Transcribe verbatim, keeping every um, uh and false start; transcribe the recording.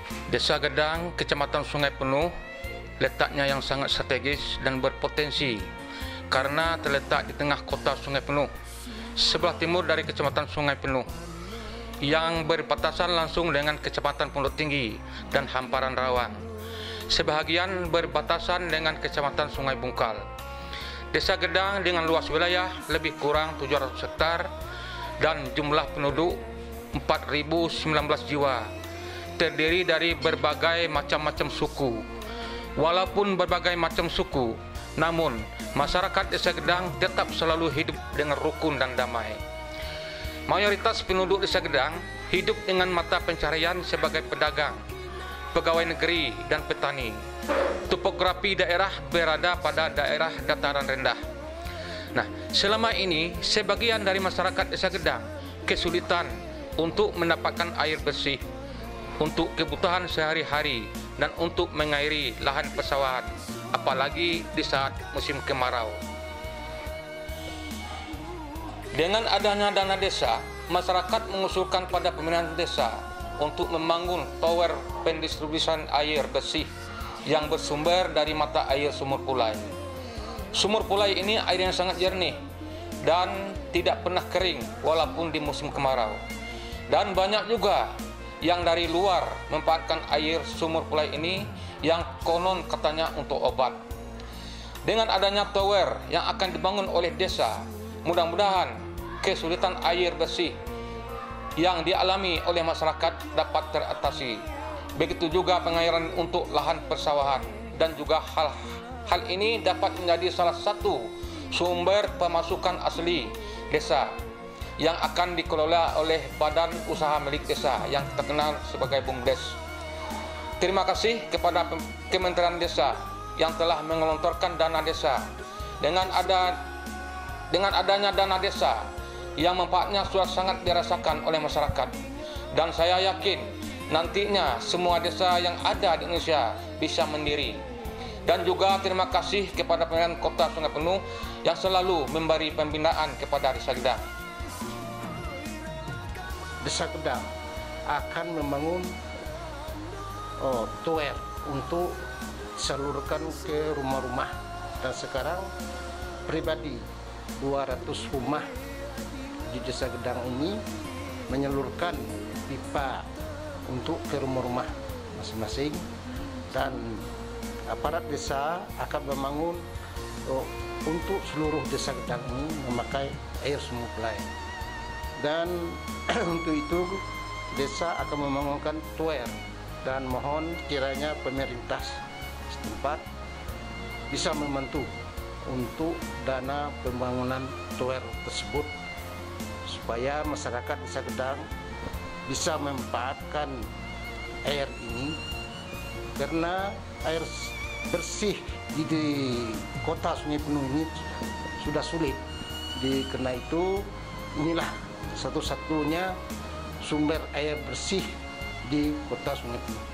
Desa Gedang, Kecamatan Sungai Penuh, letaknya yang sangat strategis dan berpotensi karena terletak di tengah kota Sungai Penuh, sebelah timur dari Kecamatan Sungai Penuh, yang berbatasan langsung dengan Kecamatan Pondok Tinggi dan hamparan rawan. Sebahagian berbatasan dengan Kecamatan Sungai Bungkal. Desa Gedang dengan luas wilayah lebih kurang tujuh ratus hektar dan jumlah penduduk empat ribu sembilan belas jiwa, terdiri dari berbagai macam-macam suku. Walaupun berbagai macam suku, namun masyarakat Desa Gedang tetap selalu hidup dengan rukun dan damai. Mayoritas penduduk Desa Gedang hidup dengan mata pencaharian sebagai pedagang, pegawai negeri, dan petani. Topografi daerah berada pada daerah dataran rendah. Nah, selama ini sebagian dari masyarakat Desa Gedang kesulitan untuk mendapatkan air bersih untuk kebutuhan sehari-hari dan untuk mengairi lahan persawahan, apalagi di saat musim kemarau. Dengan adanya dana desa, masyarakat mengusulkan pada pemerintahan desa untuk membangun tower pendistribusian air bersih yang bersumber dari mata air Sumur Pulai. Sumur Pulai ini air yang sangat jernih dan tidak pernah kering walaupun di musim kemarau. Dan banyak juga yang dari luar memanfaatkan air Sumur Pulai ini yang konon katanya untuk obat. Dengan adanya tower yang akan dibangun oleh desa, mudah-mudahan kesulitan air bersih yang dialami oleh masyarakat dapat teratasi. Begitu juga pengairan untuk lahan persawahan, dan juga hal hal ini dapat menjadi salah satu sumber pemasukan asli desa yang akan dikelola oleh badan usaha milik desa yang terkenal sebagai BUMDes. Terima kasih kepada Kementerian Desa yang telah menggelontorkan dana desa. Dengan ada dengan adanya dana desa yang manfaatnya sudah sangat dirasakan oleh masyarakat, dan saya yakin nantinya semua desa yang ada di Indonesia bisa mandiri. Dan juga terima kasih kepada pemerintah Kota Sungai Penuh yang selalu memberi pembinaan kepada Desa Gedang. Desa Gedang akan membangun oh, tower untuk salurkan ke rumah-rumah, dan sekarang pribadi dua ratus rumah di Desa Gedang ini menyalurkan pipa untuk ke rumah-rumah masing-masing, dan aparat desa akan membangun oh, untuk seluruh Desa Gedang ini memakai air Sumur Pulai. Dan untuk itu desa akan membangunkan tower, dan mohon kiranya pemerintah setempat bisa membantu untuk dana pembangunan tower tersebut supaya masyarakat Desa Gedang bisa memanfaatkan air ini, karena air bersih di, di kota Sungai Penuh ini sudah sulit. Di, karena itu inilah satu-satunya sumber air bersih di kota Sungai Penuh.